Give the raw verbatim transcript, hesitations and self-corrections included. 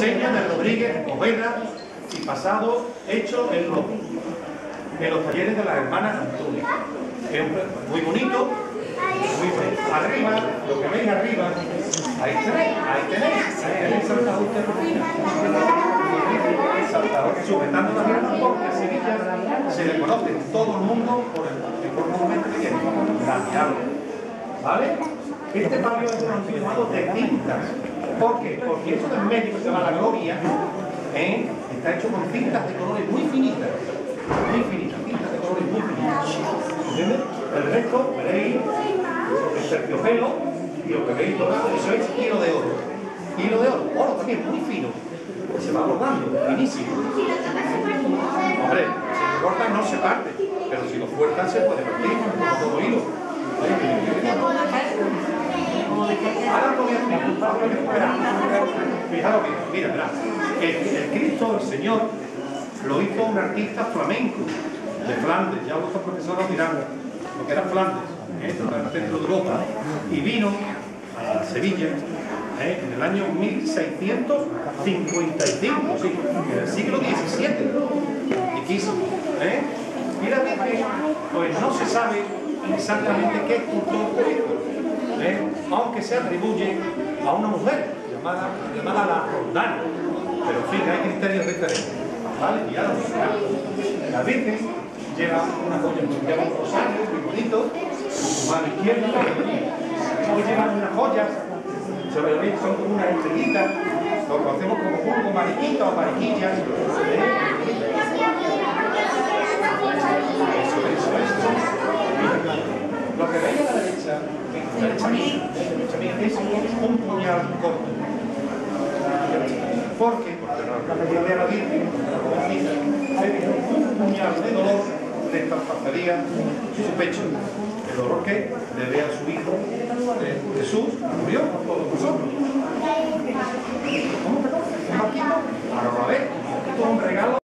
Seña de Rodríguez Ojeda y pasado hecho en los, en los talleres de las hermanas Antunes. Es muy bonito, muy bonito. Arriba, lo que veis arriba, ahí tenéis, ahí tenéis, ahí tenéis saltado usted por aquí. Saltado, sujetando las manos porque a Sevilla se le conoce todo el mundo por el, por el monumento que tiene, Santiago. ¿Vale? Este palio es un antiguo llamado de cintas. ¿Por qué? Porque esto del medio que se llama la gloria, ¿eh? Está hecho con cintas de colores muy finitas, muy finitas, cintas de colores muy finitas. ¿Entiendes? El resto, veréis, el terciopelo, y lo que veis dorado, eso es hilo de oro. Hilo de oro, oro también muy fino, que se va bordando, finísimo. Hombre, si lo cortan no se parte, pero si lo fuerzan se puede partir, como todo hilo. Ahora lo voy a explicar. Fijaros bien, mira, mirad. El, el Cristo, el Señor, lo hizo un artista flamenco de Flandes. Ya vuestros profesores dirán lo que era Flandes, ¿eh? En el centro de Europa, y vino a Sevilla, ¿eh? En el año mil seiscientos cincuenta y cinco, sí, en el siglo diecisiete. Riquísimo, ¿eh? Y la Virgen, pues no se sabe exactamente qué escultor fue esto, ¿eh? Aunque se atribuye a una mujer llamada, llamada la Roldana, pero en fin, hay criterios diferentes, ¿vale? Y ahora la Virgen lleva una joya, lleva un rosario muy bonito, con su mano izquierda, hoy llevan unas joyas, se lo veis, son como unas estrellitas, lo conocemos como vulgo, mariquitas o mariquillas, ¿eh? Eso, eso, eso. Lo que veis a la derecha, a la derecha mía, a la derecha mía es un puñal corto. ¿Por qué? Porque la figura de la Virgen, un puñal de dolor le traspasaría su pecho. El dolor que le ve a su hijo, Jesús, murió por todos nosotros.